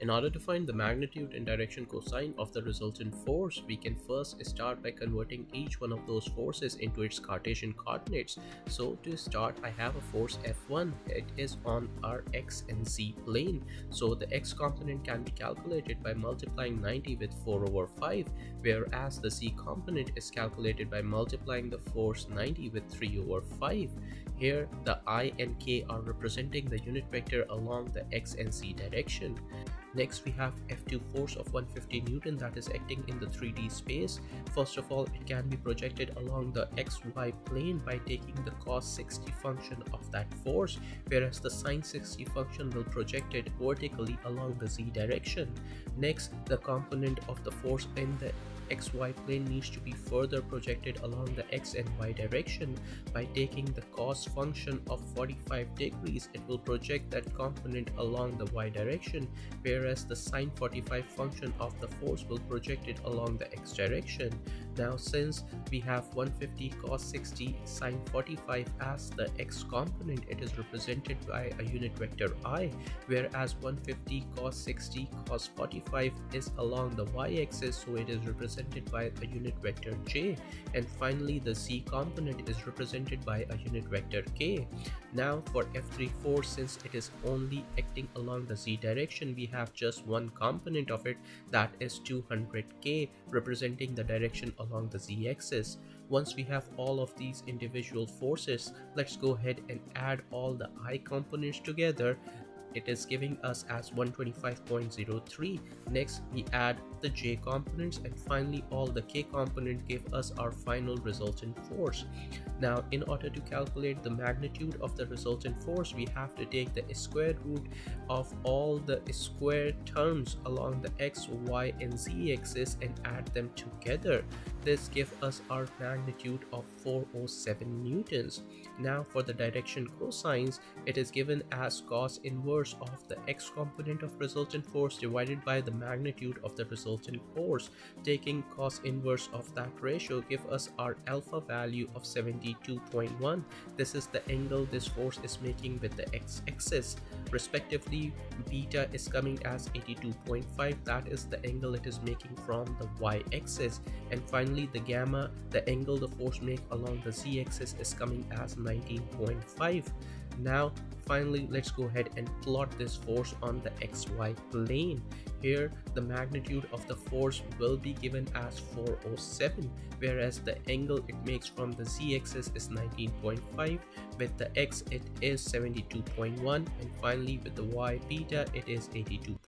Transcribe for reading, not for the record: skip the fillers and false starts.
In order to find the magnitude and direction cosine of the resultant force, we can first start by converting each one of those forces into its Cartesian coordinates. So to start, I have a force F1. It is on our x and z plane. So the x component can be calculated by multiplying 90 with 4 over 5, whereas the z component is calculated by multiplying the force 90 with 3 over 5. Here, the I and k are representing the unit vector along the x and z direction. Next, we have F2 force of 150 Newton that is acting in the 3D space. First of all, it can be projected along the xy plane by taking the cos 60 function of that force, whereas the sin 60 function will project it vertically along the z direction. Next, the component of the force in the xy plane needs to be further projected along the x and y direction. By taking the cos function of 45 degrees, it will project that component along the y direction, whereas the sine 45 function of the force will project it along the x direction. Now, since we have 150 cos 60 sine 45 as the x component, it is represented by a unit vector I, whereas 150 cos 60 cos 45 is along the y-axis, so it is represented by a unit vector j, and finally the z component is represented by a unit vector k. Now for F3 force, since it is only acting along the z direction, we have just one component of it, that is 200k, representing the direction along the z-axis. Once we have all of these individual forces, let's go ahead and add all the I components together. It is giving us as 125.03. Next, we add the j components, and finally all the k component give us our final resultant force. Now, in order to calculate the magnitude of the resultant force, we have to take the square root of all the square terms along the x, y, and z axis and add them together. This gives us our magnitude of 407 newtons. Now for the direction cosines, it is given as cos inverse of the x component of resultant force divided by the magnitude of the resultant force. Taking cos inverse of that ratio give us our alpha value of 72.1. This is the angle this force is making with the x-axis. Respectively, beta is coming as 82.5. that is the angle it is making from the y-axis, and finally the gamma, the angle the force make along the z-axis, is coming as 19.5. Now finally, let's go ahead and plot this force on the xy plane. Here the magnitude of the force will be given as 407, whereas the angle it makes from the z-axis is 19.5, with the x it is 72.1, and finally with the y beta it is 82.